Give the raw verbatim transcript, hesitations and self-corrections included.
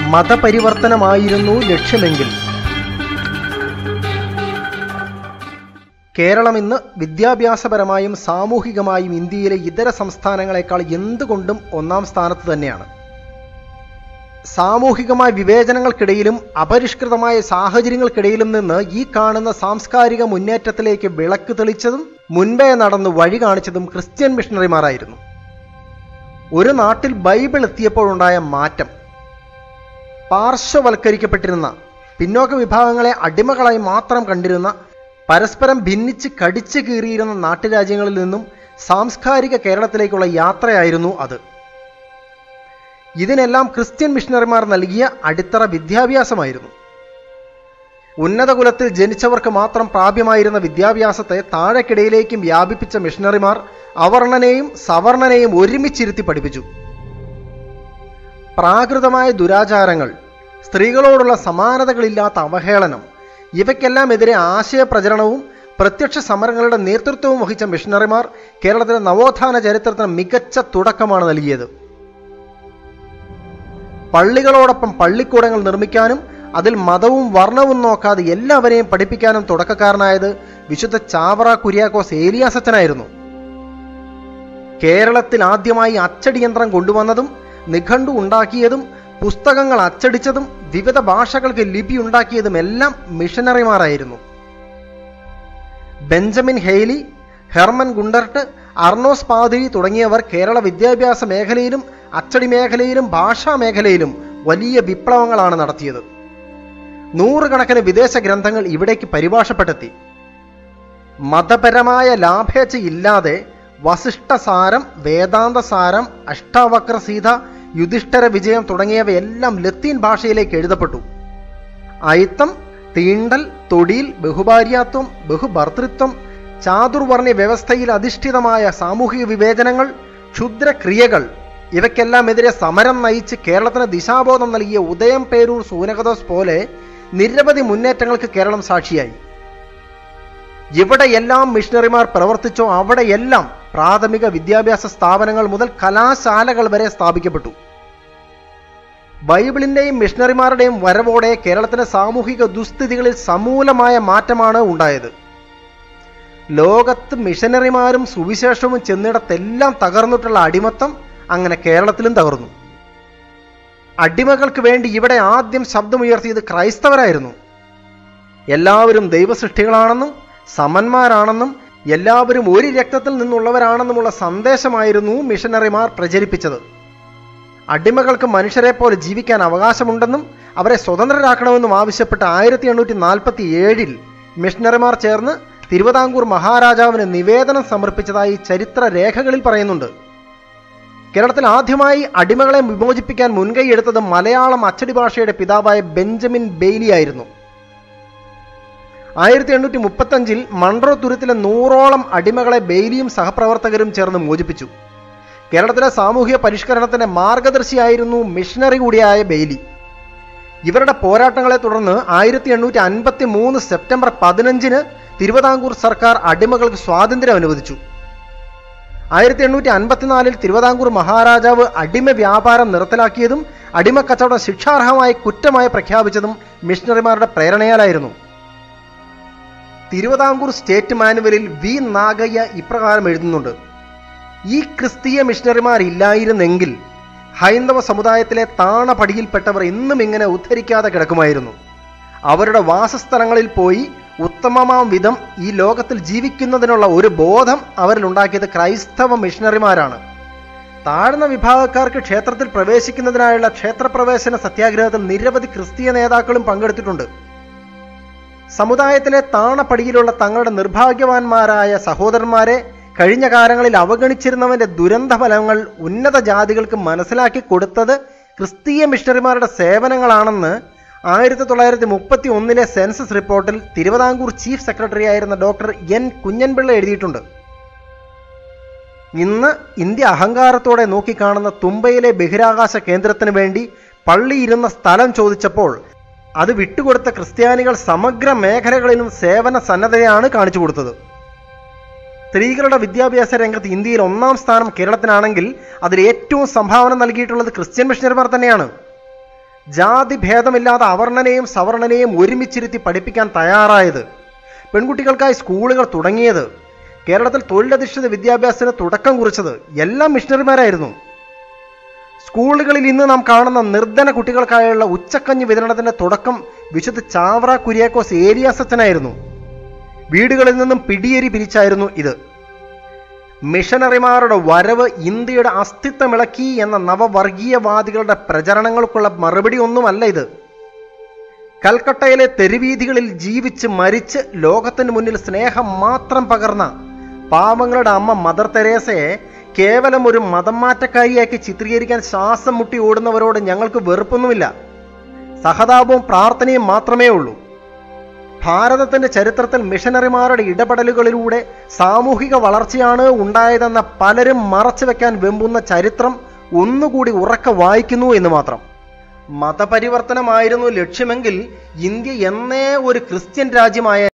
മതപരിവർത്തനമായിരുന്നു ലക്ഷ്യമെങ്കിൽ കേരളം ഇന്ന് വിദ്യാഭ്യാസപരമായും സാമൂഹികമായും ഇന്ത്യയിലെ ഇതര സംസ്ഥാനങ്ങളെക്കാൾ എന്തുകൊണ്ടും ഒന്നാം സ്ഥാനത്ത് തന്നെയാണ്. സാമൂഹികമായ വിവേചനങ്ങൾക്കിടയിലും അപരിഷ്കൃതമായ സാഹചര്യങ്ങൾക്കിടയിലും നിന്ന് ഈ കാണുന്ന സാംസ്കാരിക മുന്നേറ്റത്തിലേക്ക് വിളക്ക് തെളിച്ചതും മുൻപേ നടന്ന് വഴി കാണിച്ചതും ക്രിസ്ത്യൻ മിഷണറിമാരായിരുന്നു. ഒരു നാട്ടിൽ ബൈബിൾ എത്തിയപ്പോഴുണ്ടായ മാറ്റം, പാർശ്വവൽക്കരിക്കപ്പെട്ടിരുന്ന പിന്നോക്ക വിഭാഗങ്ങളെ അടിമകളായി മാത്രം കണ്ടിരുന്ന, പരസ്പരം ഭിന്നിച്ച് കടിച്ചു കീറിയിരുന്ന നാട്ടുരാജ്യങ്ങളിൽ നിന്നും സാംസ്കാരിക കേരളത്തിലേക്കുള്ള യാത്രയായിരുന്നു അത്. ഇതിനെല്ലാം ക്രിസ്ത്യൻ മിഷണറിമാർ നൽകിയ അടിത്തറ വിദ്യാഭ്യാസമായിരുന്നു. ഉന്നത കുലത്തിൽ ജനിച്ചവർക്ക് മാത്രം പ്രാപ്യമായിരുന്ന വിദ്യാഭ്യാസത്തെ താഴെക്കിടയിലേക്കും വ്യാപിപ്പിച്ച മിഷണറിമാർ അവർണനെയും സവർണനെയും ഒരുമിച്ചിരുത്തി പഠിപ്പിച്ചു. പ്രാകൃതമായ ദുരാചാരങ്ങൾ, സ്ത്രീകളോടുള്ള സമാനതകളില്ലാത്ത അവഹേളനം, ഇവയ്ക്കെല്ലാം എതിരെ ആശയപ്രചരണവും പ്രത്യക്ഷ സമരങ്ങളുടെ നേതൃത്വവും വഹിച്ച മിഷണറിമാർ കേരളത്തിലെ നവോത്ഥാന ചരിത്രത്തിന് മികച്ച തുടക്കമാണ് നൽകിയത്. പള്ളികളോടൊപ്പം പള്ളിക്കൂടങ്ങൾ നിർമ്മിക്കാനും അതിൽ മതവും വർണ്ണവും നോക്കാതെ എല്ലാവരെയും പഠിപ്പിക്കാനും തുടക്കക്കാരനായത് വിശുദ്ധ ചാവറ കുര്യാക്കോസ് ഏലിയാസച്ചനായിരുന്നു. കേരളത്തിൽ ആദ്യമായി അച്ചടി യന്ത്രം കൊണ്ടുവന്നതും നിഘണ്ടു ഉണ്ടാക്കിയതും പുസ്തകങ്ങൾ അച്ചടിച്ചതും വിവിധ ഭാഷകൾക്ക് ലിപി ഉണ്ടാക്കിയതുമെല്ലാം മിഷനറിമാരായിരുന്നു. Benjamin Hailey, Hermann Gundert, Arnos Pathiri തുടങ്ങിയവർ കേരള വിദ്യാഭ്യാസ മേഖലയിലും അച്ചടി മേഖലയിലും ഭാഷാ മേഖലയിലും വലിയ വിപ്ലവങ്ങളാണ് നടത്തിയത്. നൂറുകണക്കിന് വിദേശ ഗ്രന്ഥങ്ങൾ ഇവിടേക്ക് പരിഭാഷപ്പെടുത്തി. മതപരമായ ലാഭേച്ഛയില്ലാതെ വസിഷ്ഠസാരം, വേദാന്തസാരം, അഷ്ടാവക്രസീത, യുധിഷ്ഠിര വിജയം തുടങ്ങിയവയെല്ലാം ലത്തീൻ ഭാഷയിലേക്ക് എഴുതപ്പെട്ടു. അയിത്തം, തീണ്ടൽ, തൊടിയിൽ, ബഹുഭാര്യാത്വം, ബഹുഭർത്തൃത്വം, ചാതുർവർണ്ണ വ്യവസ്ഥയിൽ അധിഷ്ഠിതമായ സാമൂഹിക വിവേചനങ്ങൾ, ക്ഷുദ്രക്രിയകൾ, ഇവയ്ക്കെല്ലാമെതിരെ സമരം നയിച്ച് കേരളത്തിന് ദിശാബോധം നൽകിയ ഉദയം പേരൂർ സൂനകദോസ് പോലെ നിരവധി മുന്നേറ്റങ്ങൾക്ക് കേരളം സാക്ഷിയായി. എവിടെയെല്ലാം മിഷണറിമാർ പ്രവർത്തിച്ചോ അവിടെയെല്ലാം പ്രാഥമിക വിദ്യാഭ്യാസ സ്ഥാപനങ്ങൾ മുതൽ കലാശാലകൾ വരെ സ്ഥാപിക്കപ്പെട്ടു. ബൈബിളിന്റെയും മിഷണറിമാരുടെയും വരവോടെ കേരളത്തിലെ സാമൂഹിക ദുസ്ഥിതികളിൽ സമൂലമായ മാറ്റമാണ് ഉണ്ടായത്. ലോകത്ത് മിഷനറിമാരും സുവിശേഷവും ചെന്നിടത്തെല്ലാം തകർന്നിട്ടുള്ള അടിമത്തം അങ്ങനെ കേരളത്തിലും തകർന്നു. അടിമകൾക്ക് വേണ്ടി ഇവിടെ ആദ്യം ശബ്ദമുയർത്തിയത് ക്രൈസ്തവരായിരുന്നു. എല്ലാവരും ദൈവസൃഷ്ടികളാണെന്നും സമന്മാരാണെന്നും എല്ലാവരും ഒരു രക്തത്തിൽ നിന്നുള്ളവരാണെന്നുമുള്ള സന്ദേശമായിരുന്നു മിഷനറിമാർ പ്രചരിപ്പിച്ചത്. അടിമകൾക്ക് മനുഷ്യരെ പോലെ ജീവിക്കാൻ അവകാശമുണ്ടെന്നും അവരെ സ്വതന്ത്രരാക്കണമെന്നും ആവശ്യപ്പെട്ട് ആയിരത്തി എണ്ണൂറ്റി നാൽപ്പത്തി ഏഴിൽ മിഷനറിമാർ ചേർന്ന് തിരുവിതാംകൂർ മഹാരാജാവിന് നിവേദനം സമർപ്പിച്ചതായി ചരിത്ര രേഖകളിൽ പറയുന്നുണ്ട്. കേരളത്തിൽ ആദ്യമായി അടിമകളെ വിമോചിപ്പിക്കാൻ മുൻകൈയെടുത്തത് മലയാളം അച്ചടി ഭാഷയുടെ പിതാവായ ബെഞ്ചമിൻ ബെയ്ലി ആയിരുന്നു. ആയിരത്തി എണ്ണൂറ്റി മുപ്പത്തഞ്ചിൽ മൺട്രോ തുരുത്തിലെ നൂറോളം അടിമകളെ ബെയ്ലിയും സഹപ്രവർത്തകരും ചേർന്ന് മോചിപ്പിച്ചു. കേരളത്തിലെ സാമൂഹിക പരിഷ്കരണത്തിന്റെ മാർഗദർശിയായിരുന്നു മിഷണറി കൂടിയായ ബെയ്ലി. ഇവരുടെ പോരാട്ടങ്ങളെ തുടർന്ന് ആയിരത്തി എണ്ണൂറ്റി അൻപത്തി മൂന്ന് സെപ്റ്റംബർ പതിനഞ്ചിന് തിരുവിതാംകൂർ സർക്കാർ അടിമകൾക്ക് സ്വാതന്ത്ര്യം അനുവദിച്ചു. ആയിരത്തി എണ്ണൂറ്റി അൻപത്തിനാലിൽ തിരുവിതാംകൂർ മഹാരാജാവ് അടിമ വ്യാപാരം നിർത്തലാക്കിയതും അടിമക്കച്ചവടം ശിക്ഷാർഹമായി കുറ്റമായി പ്രഖ്യാപിച്ചതും മിഷണറിമാരുടെ പ്രേരണയാലായിരുന്നു. തിരുവിതാംകൂർ സ്റ്റേറ്റ് മാനുവലിൽ വി നാഗയ്യ ഇപ്രകാരം എഴുതുന്നുണ്ട്: ഈ ക്രിസ്തീയ മിഷണറിമാർ ഇല്ലായിരുന്നെങ്കിൽ ഹൈന്ദവ സമുദായത്തിലെ താണപടിയിൽപ്പെട്ടവർ ഇന്നും ഇങ്ങനെ ഉദ്ധരിക്കാതെ കിടക്കുമായിരുന്നു. അവരുടെ വാസസ്ഥലങ്ങളിൽ പോയി ഉത്തമമാം വിധം ഈ ലോകത്തിൽ ജീവിക്കുന്നതിനുള്ള ഒരു ബോധം അവരിലുണ്ടാക്കിയത് ക്രൈസ്തവ മിഷണറിമാരാണ്. താഴ്ന്ന വിഭാഗക്കാർക്ക് ക്ഷേത്രത്തിൽ പ്രവേശിക്കുന്നതിനായുള്ള ക്ഷേത്രപ്രവേശന സത്യാഗ്രഹത്തിൽ നിരവധി ക്രിസ്തീയ നേതാക്കളും പങ്കെടുത്തിട്ടുണ്ട്. സമുദായത്തിലെ താണപടിയിലുള്ള തങ്ങളുടെ നിർഭാഗ്യവാന്മാരായ സഹോദരന്മാരെ കഴിഞ്ഞ കാലങ്ങളിൽ അവഗണിച്ചിരുന്നവന്റെ ദുരന്തഫലങ്ങൾ ഉന്നത ജാതികൾക്ക് മനസ്സിലാക്കി കൊടുത്തത് ക്രിസ്തീയ മിഷണറിമാരുടെ സേവനങ്ങളാണെന്ന് ആയിരത്തി തൊള്ളായിരത്തി മുപ്പത്തി ഒന്നിലെ സെൻസസ് റിപ്പോർട്ടിൽ തിരുവിതാംകൂർ ചീഫ് സെക്രട്ടറി ആയിരുന്ന ഡോക്ടർ എൻ കുഞ്ഞൻപിള്ള എഴുതിയിട്ടുണ്ട്. ഇന്ന് ഇന്ത്യ അഹങ്കാരത്തോടെ നോക്കിക്കാണുന്ന തുമ്പയിലെ ബഹിരാകാശ കേന്ദ്രത്തിന് വേണ്ടി പള്ളിയിരുന്ന സ്ഥലം ചോദിച്ചപ്പോൾ അത് വിട്ടുകൊടുത്ത ക്രിസ്ത്യാനികൾ സമഗ്ര മേഖലകളിലും സേവന സന്നദ്ധതയാണ് കാണിച്ചു കൊടുത്തത്. സ്ത്രീകളുടെ വിദ്യാഭ്യാസ രംഗത്ത് ഇന്ത്യയിൽ ഒന്നാം സ്ഥാനം കേരളത്തിനാണെങ്കിൽ അതിൽ ഏറ്റവും സംഭാവന നൽകിയിട്ടുള്ളത് ക്രിസ്ത്യൻ മിഷണറിമാർ തന്നെയാണ്. ജാതി ഭേദമില്ലാതെ അവർണനെയും സവർണനെയും ഒരുമിച്ചിരുത്തി പഠിപ്പിക്കാൻ തയ്യാറായത്, പെൺകുട്ടികൾക്കായി സ്കൂളുകൾ തുടങ്ങിയത്, കേരളത്തിൽ തൊഴിലധിഷ്ഠിത വിദ്യാഭ്യാസത്തിന് തുടക്കം കുറിച്ചത് എല്ലാം മിഷണറിമാരായിരുന്നു. സ്കൂളുകളിൽ ഇന്ന് നാം കാണുന്ന നിർധന കുട്ടികൾക്കായുള്ള ഉച്ചക്കഞ്ഞി വിതരണത്തിന്റെ തുടക്കം വിശുദ്ധ ചാവറ കുര്യാക്കോസ് ഏലിയാസ് അച്ഛനായിരുന്നു. വീടുകളിൽ നിന്നും പിടിയേരി പിരിച്ചായിരുന്നു ഇത്. മിഷനറിമാരുടെ വരവ് ഇന്ത്യയുടെ അസ്തിത്വമിളക്കി എന്ന നവവർഗീയവാദികളുടെ പ്രചരണങ്ങൾക്കുള്ള മറുപടി ഒന്നുമല്ല ഇത്. കൽക്കട്ടയിലെ തെരുവീഥികളിൽ ജീവിച്ച് മരിച്ച് ലോകത്തിന് മുന്നിൽ സ്നേഹം മാത്രം പകർന്ന പാവങ്ങളുടെ അമ്മ മദർ തെരേസയെ കേവലം ഒരു മതം മാറ്റക്കാരിയാക്കി ചിത്രീകരിക്കാൻ ശ്വാസം മുട്ടി ഓടുന്നവരോട് ഞങ്ങൾക്ക് വെറുപ്പൊന്നുമില്ല, സഹതാപവും പ്രാർത്ഥനയും മാത്രമേ ഉള്ളൂ. ഭാരതത്തിന്റെ ചരിത്രത്തിൽ മിഷനറിമാരുടെ ഇടപെടലുകളിലൂടെ സാമൂഹിക വളർച്ചയാണ് ഉണ്ടായതെന്ന പലരും മറച്ചു വെക്കാൻ വെമ്പുന്ന ചരിത്രം ഒന്നുകൂടി ഉറക്കെ വായിക്കുന്നു എന്ന് മാത്രം. മതപരിവർത്തനമായിരുന്നു ലക്ഷ്യമെങ്കിൽ ഇന്ത്യ എന്നേ ഒരു ക്രിസ്ത്യൻ രാജ്യമായ